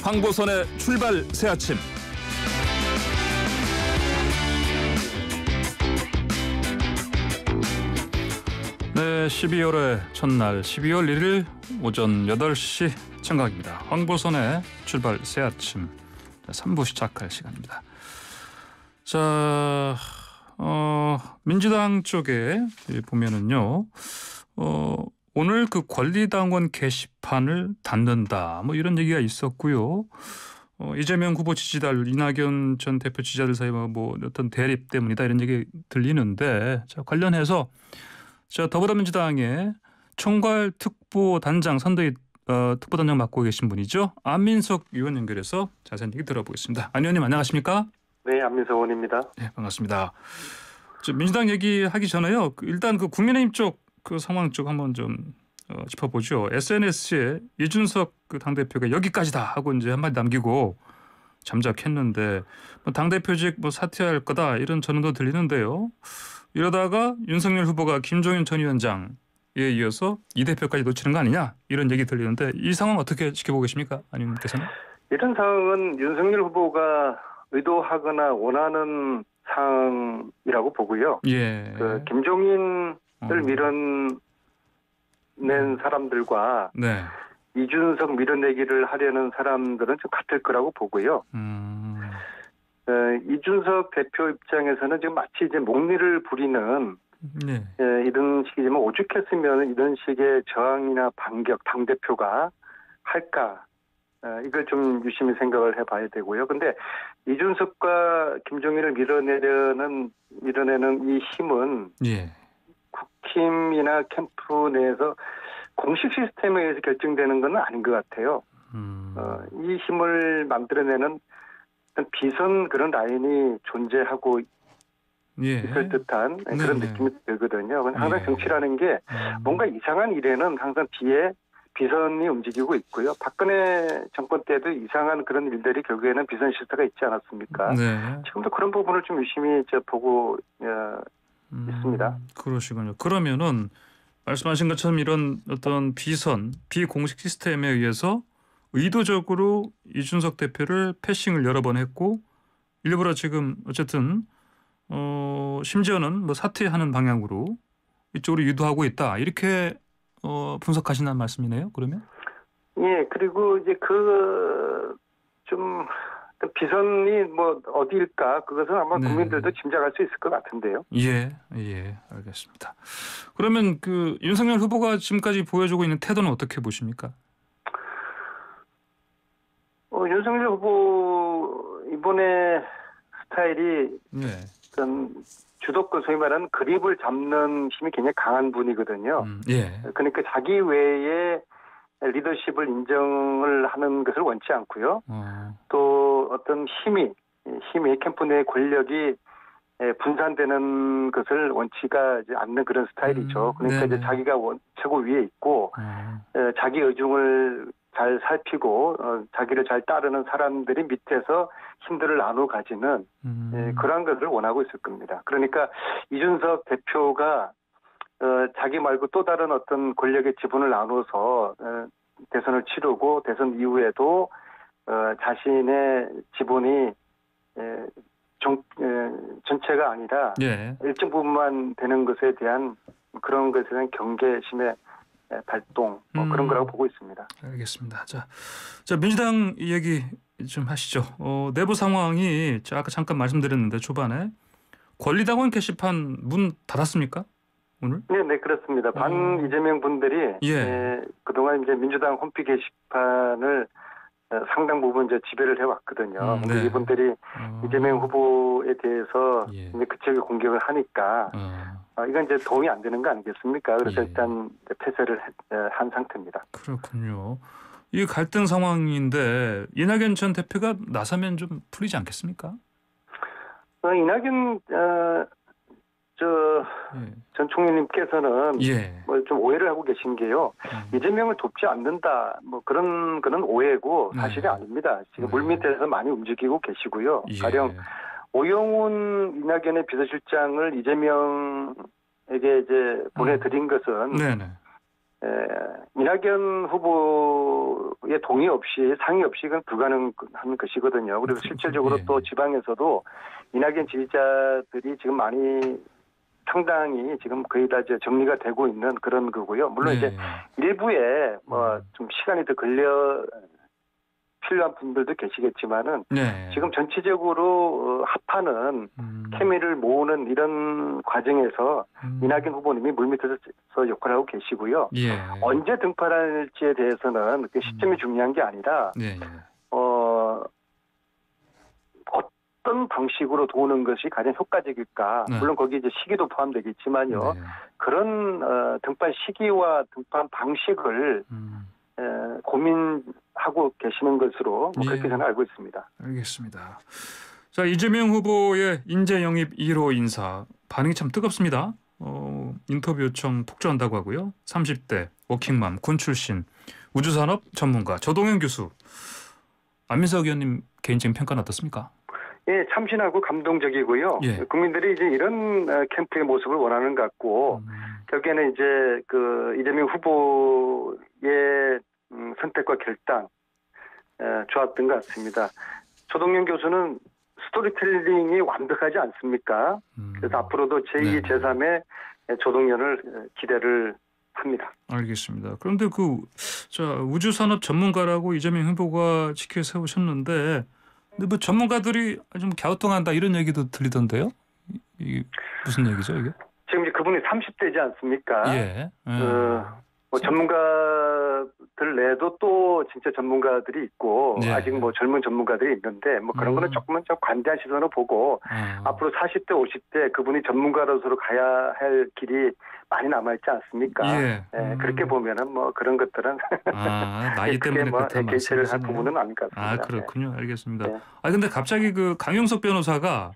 황보선의 출발 새 아침. 네, 12월의 첫날 12월 1일 오전 8시 청각입니다. 황보선의 출발 새 아침 3부 시작할 시간입니다. 자, 민주당 쪽에 보면은요, 오늘 그 권리당원 게시판을 닫는다, 뭐 이런 얘기가 있었고요. 이재명 후보 지지자들, 이낙연 전 대표 지지자들 사이 뭐 어떤 대립 때문이다 이런 얘기 들리는데, 자, 관련해서 자, 더불어민주당의 총괄특보단장 선대위 특보단장 맡고 계신 분이죠. 안민석 의원 연결해서 자세한 얘기 들어보겠습니다. 안 의원님 안녕하십니까? 네, 안민석 의원입니다. 네, 반갑습니다. 민주당 얘기하기 전에요. 일단 그 국민의힘 쪽 그 상황 쪽 한번 좀 짚어보죠. SNS에 이준석 그 당대표가 여기까지다 하고 이제 한마디 남기고 잠적했는데 뭐 당대표직 뭐 사퇴할 거다 이런 전언도 들리는데요. 이러다가 윤석열 후보가 김종인 전 위원장에 이어서 이 대표까지 놓치는 거 아니냐 이런 얘기 들리는데 이 상황 어떻게 지켜보고 계십니까? 안 의원님께서는? 이런 상황은 윤석열 후보가 의도하거나 원하는 상황이라고 보고요. 예. 그 김종인을 밀어낸 사람들과 네. 이준석 밀어내기를 하려는 사람들은 좀 같을 거라고 보고요. 이준석 대표 입장에서는 지금 마치 이제 목리를 부리는 네. 이런 식이지만 오죽했으면 이런 식의 저항이나 반격 당대표가 할까? 이걸 좀 유심히 생각을 해봐야 되고요. 근데 이준석과 김종인을 밀어내는 이 힘은 예. 국힘이나 캠프 내에서 공식 시스템에 의해서 결정되는 건 아닌 것 같아요. 이 힘을 만들어내는 비선 그런 라인이 존재하고 예. 있을 듯한 그런 느낌이 들거든요. 항상 예. 정치라는 게 뭔가 이상한 일에는 항상 뒤에 비선이 움직이고 있고요. 박근혜 정권 때도 이상한 그런 일들이 결국에는 비선 실태가 있지 않았습니까? 네. 지금도 그런 부분을 좀 유심히 보고 있습니다. 그러시군요. 그러면은 말씀하신 것처럼 이런 어떤 비공식 시스템에 의해서 의도적으로 이준석 대표를 패싱을 여러 번 했고 일부러 지금 어쨌든 심지어는 뭐 사퇴하는 방향으로 이쪽으로 유도하고 있다 이렇게 분석하신다는 말씀이네요. 그러면? 예, 그리고 이제 좀 비선이 뭐 어디일까 그것은 아마 네. 국민들도 짐작할 수 있을 것 같은데요. 예, 알겠습니다. 그러면 그 윤석열 후보가 지금까지 보여주고 있는 태도는 어떻게 보십니까? 윤석열 후보 이번에 스타일이 어떤 주도권 소위 말하는 그립을 잡는 힘이 굉장히 강한 분이거든요. 예. 그러니까 자기 외에 리더십을 인정을 하는 것을 원치 않고요. 또 어떤 힘이 캠프 내 권력이 분산되는 것을 원치가 이제 않는 그런 스타일이죠. 그러니까 이제 자기가 최고 위에 있고 자기 의중을 잘 살피고 자기를 잘 따르는 사람들이 밑에서 힘들을 나눠 가지는 그러한 것을 원하고 있을 겁니다. 그러니까 이준석 대표가 자기 말고 또 다른 어떤 권력의 지분을 나눠서 대선을 치르고 대선 이후에도 자신의 지분이 전체가 아니라 일정 부분만 되는 것에 대한 그런 것에 대한 경계심의 발동 그런 거라고 보고 있습니다. 알겠습니다. 자 민주당 얘기 좀 하시죠. 내부 상황이 아까 잠깐 말씀드렸는데 초반에 권리당원 게시판 문 닫았습니까? 오늘? 네, 그렇습니다. 반 이재명 분들이 그동안 이제 민주당 홈피 게시판을 상당 부분 이제 지배를 해왔거든요. 근데 이분들이 이재명 후보에 대해서 이제 그쪽에 공격을 하니까 이건 이제 도움이 안 되는 거 아니겠습니까? 그래서 일단 폐쇄를 한 상태입니다. 그렇군요. 이 갈등 상황인데 이낙연 전 대표가 나서면 좀 풀리지 않겠습니까? 이낙연 전 총리님께서는 뭐 좀 오해를 하고 계신 게요. 이재명을 돕지 않는다. 뭐 그런 오해고 사실이 아닙니다. 지금 물밑에서 많이 움직이고 계시고요. 가령 오영훈 이낙연의 비서실장을 이재명에게 이제 보내드린 것은 이낙연 후보의 동의 없이 상의 없이 그건 불가능한 것이거든요. 그리고 실질적으로 또 지방에서도 이낙연 지지자들이 지금 많이 상당히 지금 거의 다 이제 정리가 되고 있는 그런 거고요. 물론 이제 일부에 뭐 좀 시간이 더 필요한 분들도 계시겠지만은 지금 전체적으로 합하는 케미를 모으는 이런 과정에서 이낙연 후보님이 물밑에서 역할을 하고 계시고요. 언제 등판할지에 대해서는 그 시점이 중요한 게 아니라 어떤 방식으로 도우는 것이 가장 효과적일까? 물론 거기 이제 시기도 포함되겠지만요. 그런 등판 시기와 등판 방식을 고민하고 계시는 것으로 그렇게 저는 알고 있습니다. 알겠습니다. 자, 이재명 후보의 인재 영입 1호 인사 반응이 참 뜨겁습니다. 인터뷰 요청 폭주한다고 하고요. 30대 워킹맘 군 출신 우주산업 전문가 조동현 교수. 안민석 의원님 개인적인 평가는 어떻습니까? 예, 참신하고 감동적이고요. 국민들이 이제 이런 캠프의 모습을 원하는 것 같고 결국에는 이제 그 이재명 후보의 선택과 결단 좋았던 것 같습니다. 조동현 교수는 스토리텔링이 완벽하지 않습니까? 그래서 앞으로도 제2, 제3의 조동현을 기대를 합니다. 알겠습니다. 그런데 우주산업 전문가라고 이재명 후보가 지켜 세우셨는데 근데 뭐 전문가들이 좀 갸우뚱한다 이런 얘기도 들리던데요? 이게 무슨 얘기죠 이게? 지금 이제 그분이 30대지 않습니까? 뭐 전문가들 내도 또 진짜 전문가들이 있고 아직 뭐 젊은 전문가들이 있는데 뭐 그런 거는 조금은 좀 관대한 시선으로 보고 앞으로 40대, 50대 그분이 전문가로서 가야 할 길이 많이 남아있지 않습니까? 그렇게 보면은 뭐 그런 것들은 나이 때문에 뭐 개최를 할 부분은 아닐 것 같습니다. 그렇군요. 알겠습니다. 근데 갑자기 그 강용석 변호사가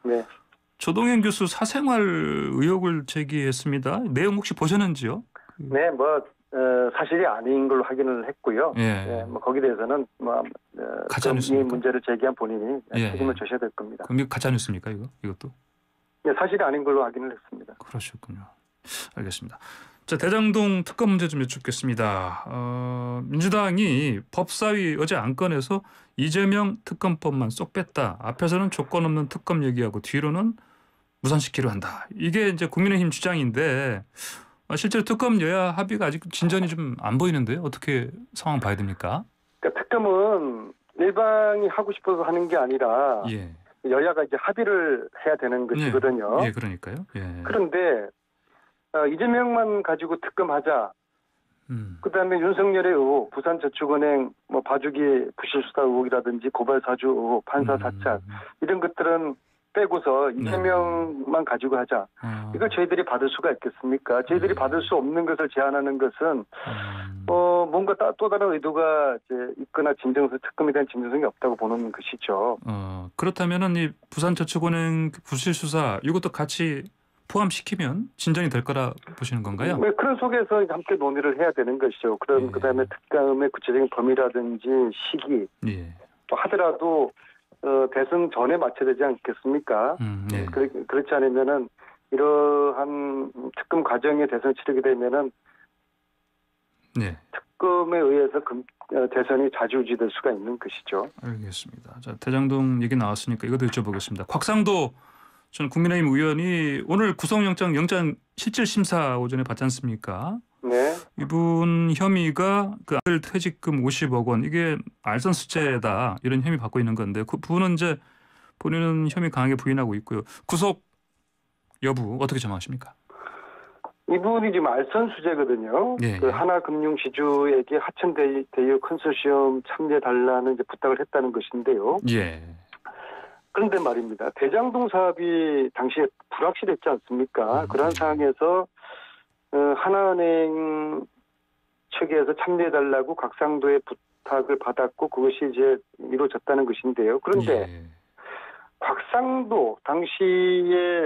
조동현 교수 사생활 의혹을 제기했습니다. 내용 혹시 보셨는지요? 네, 뭐 사실이 아닌 걸로 확인을 했고요. 뭐 거기에 대해서는 뭐 이 문제를 제기한 본인이 책임을 져야 될 겁니다. 그럼 이거 가짜 뉴스입니까 이것도? 네, 사실이 아닌 걸로 확인을 했습니다. 그러셨군요. 알겠습니다. 자, 대장동 특검 문제 좀 여쭙겠습니다. 민주당이 법사위 어제 안건에서 이재명 특검법만 쏙 뺐다. 앞에서는 조건 없는 특검 얘기하고 뒤로는 무산시키려 한다. 이게 이제 국민의힘 주장인데 실제로 특검 여야 합의가 아직 진전이 좀 안 보이는데요. 어떻게 상황 봐야 됩니까? 그러니까 특검은 일방이 하고 싶어서 하는 게 아니라 여야가 이제 합의를 해야 되는 것이거든요. 그러니까요. 그런데 이재명만 가지고 특검하자. 그다음에 윤석열의 의혹, 부산저축은행 뭐 봐주기 부실수사 의혹이라든지 고발사주 의혹, 판사 사찰 이런 것들은 빼고서 이재명만 가지고 하자. 이걸 저희들이 받을 수가 있겠습니까? 저희들이 받을 수 없는 것을 제안하는 것은 뭔가 또 다른 의도가 이제 있거나 특검에 대한 진정성이 없다고 보는 것이죠. 그렇다면은 이 부산저축은행 부실수사 이것도 같이 포함시키면 진전이 될 거라 보시는 건가요? 그런 속에서 함께 논의를 해야 되는 것이죠. 그다음에 특검의 구체적인 범위라든지 시기 또 하더라도 대선 전에 맞춰야 되지 않겠습니까? 그렇지 않으면은 이러한 특검 과정에 대선 치르게 되면은 특검에 의해서 대선이 좌지우지될 수가 있는 것이죠. 알겠습니다. 자, 대장동 얘기 나왔으니까 이것도 여쭤보겠습니다. 곽상도 전 국민의힘 의원이 오늘 구속영장 실질 심사 오전에 받지 않습니까? 이분 혐의가 그 아들 퇴직금 50억 원 이게 알선수재다 이런 혐의 받고 있는 건데 그 부분은 이제 본인은 혐의 강하게 부인하고 있고요. 구속 여부 어떻게 전망하십니까? 이분이 지금 알선수재거든요. 그 하나금융지주에게 하천대유 컨소시엄 참여해달라는 이제 부탁을 했다는 것인데요. 그런데 말입니다. 대장동 사업이 당시에 불확실했지 않습니까? 그러한 상황에서 하나은행 측에서 참여해달라고 곽상도의 부탁을 받았고 그것이 이제 이루어졌다는 것인데요. 그런데 곽상도 당시에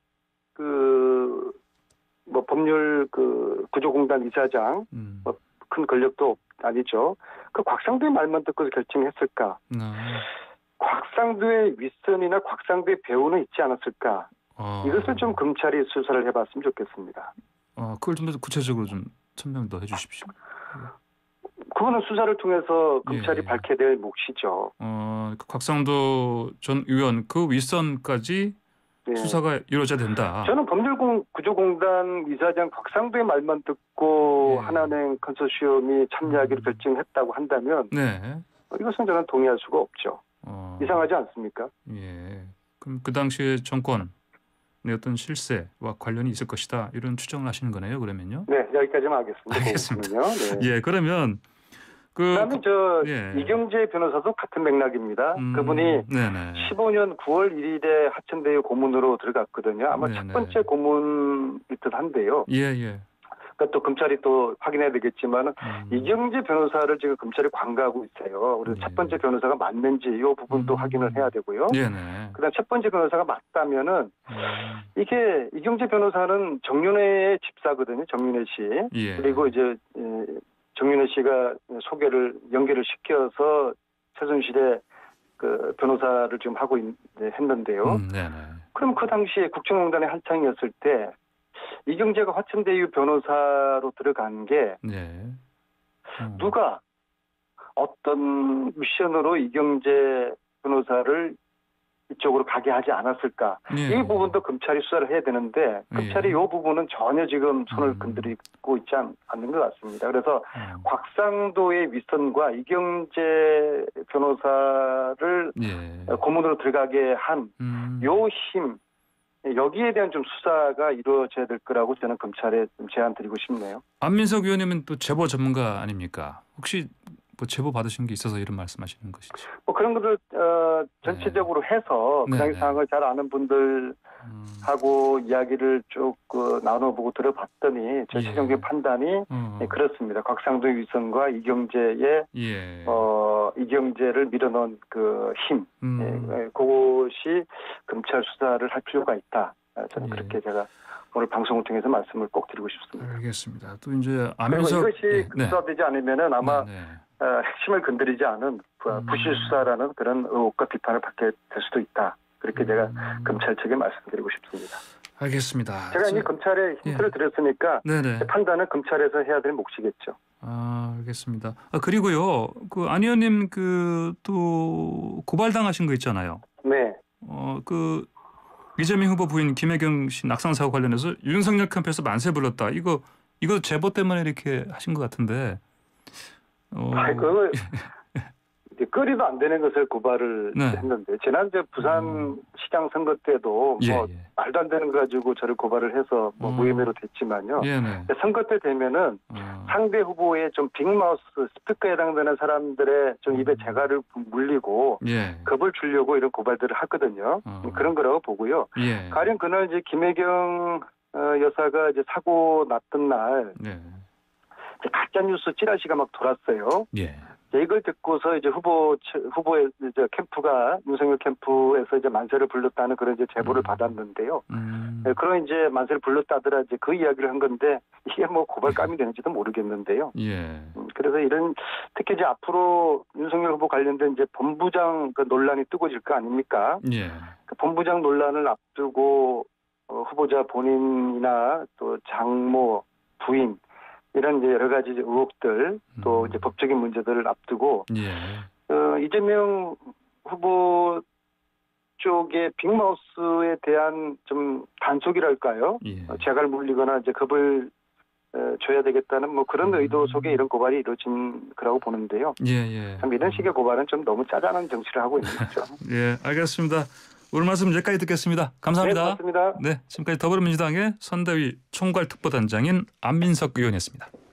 뭐 법률 구조공단 이사장 뭐 큰 권력도 아니죠. 그 곽상도의 말만 듣고서 결정했을까? 곽상도의 윗선이나 곽상도의 배우는 있지 않았을까? 이것을 좀 검찰이 수사를 해봤으면 좋겠습니다. 그걸 좀 더 구체적으로 좀 설명 더 해주십시오. 그거는 수사를 통해서 검찰이 예. 밝혀야 될 몫이죠. 그 곽상도 전 의원 그 윗선까지 예. 수사가 이루어져야 된다. 저는 법률구조공단 이사장 곽상도의 말만 듣고 예. 하나은행 컨소시엄이 참여하기로 결정했다고 한다면 네. 이것은 저는 동의할 수가 없죠. 이상하지 않습니까? 예. 그럼 그 당시에 정권의 어떤 실세와 관련이 있을 것이다 이런 추정을 하시는 거네요. 그러면요. 네, 여기까지만 하겠습니다. 알겠습니다. 네. 예, 그러면 그다음에 이경재 변호사도 같은 맥락입니다. 그분이 네네. 15년 9월 1일에 하천대유 고문으로 들어갔거든요. 아마 네네. 첫 번째 고문일 듯한데요. 예. 그러니까 또 검찰이 또 확인해야 되겠지만 이경재 변호사를 지금 검찰이 관가하고 있어요. 그래서 첫 번째 변호사가 맞는지 이 부분도 확인을 해야 되고요. 네네. 그다음 첫 번째 변호사가 맞다면은 이게 이경재 변호사는 정윤회의 집사거든요. 정윤회 씨. 예. 그리고 이제 정윤회 씨가 연결을 시켜서 최순실의 그 변호사를 지금 하고 했는데요. 네네. 그럼 그 당시에 국정농단의 한창이었을 때 이경재가 화천대유 변호사로 들어간 게 누가 어떤 미션으로 이경재 변호사를 이쪽으로 가게 하지 않았을까? 이 부분도 검찰이 수사를 해야 되는데 검찰이 이 부분은 전혀 지금 손을 건드리고 있지 않는 것 같습니다. 그래서 곽상도의 윗선과 이경재 변호사를 고문으로 들어가게 한 요 힘, 여기에 대한 좀 수사가 이루어져야 될 거라고 저는 검찰에 좀 제안 드리고 싶네요. 안민석 의원님은 또 제보 전문가 아닙니까? 혹시 뭐 제보 받으신 게 있어서 이런 말씀하시는 것이죠? 뭐 그런 것들 전체적으로 해서 그 당시 상황을 잘 아는 분들하고 이야기를 쭉 나눠보고 들어봤더니 제 최종적인 판단이 그렇습니다. 곽상도 윗선과 이경재의 이경재를 밀어넣은 그 힘, 그것이 검찰 수사를 할 필요가 있다. 저는 그렇게 제가 오늘 방송을 통해서 말씀을 꼭 드리고 싶습니다. 알겠습니다. 또 이제 안민석 이것이 수사되지 않으면은 아마 핵심을 건드리지 않은 부실 수사라는 그런 의혹과 비판을 받게 될 수도 있다. 그렇게 제가 검찰 측에 말씀드리고 싶습니다. 알겠습니다. 제가 이미 검찰에 힌트를 드렸으니까 판단은 검찰에서 해야 될 몫이겠죠. 알겠습니다. 그리고요, 그 안 의원님 또 고발당하신 거 있잖아요. 네. 이재명 후보 부인 김혜경 씨 낙상 사고 관련해서 윤석열 캠프에서 만세 불렀다. 이거 제보 때문에 이렇게 하신 것 같은데. 그거 이제 거리도 안 되는 것을 고발을 했는데 지난주 부산 시장 선거 때도 말도 안 되는 거 가지고 저를 고발을 해서 무혐의로 됐지만요. 선거 때 되면은 상대 후보의 좀 빅마우스 스피커에 해당되는 사람들의 좀 입에 재갈을 물리고 겁을 주려고 이런 고발들을 하거든요. 그런 거라고 보고요. 가령 그날 이제 김혜경 여사가 이제 사고 났던 날 가짜 뉴스 찌라시가 막 돌았어요. 이걸 듣고서 이제 후보의 이제 캠프가 윤석열 캠프에서 이제 만세를 불렀다는 그런 이제 제보를 받았는데요. 그런 이제 만세를 불렀다더라 이제 그 이야기를 한 건데 이게 뭐 고발감이 되는지도 모르겠는데요. 그래서 이런 특히 이제 앞으로 윤석열 후보 관련된 이제 본부장 그 논란이 뜨거워질 거 아닙니까? 그 본부장 논란을 앞두고 후보자 본인이나 또 장모, 부인 이런 이제 여러 가지 의혹들 또 이제 법적인 문제들을 앞두고 이재명 후보 쪽의 빅마우스에 대한 좀 단속이랄까요? 재갈 물리거나 이제 겁을 줘야 되겠다는 뭐 그런 의도 속에 이런 고발이 이루어진 거라고 보는데요. 참 이런 식의 고발은 좀 너무 짜잔한 정치를 하고 있는 거죠. 알겠습니다. 오늘 말씀 여기까지 듣겠습니다. 감사합니다. 네, 고맙습니다. 지금까지 더불어민주당의 선대위 총괄특보단장인 안민석 의원이었습니다.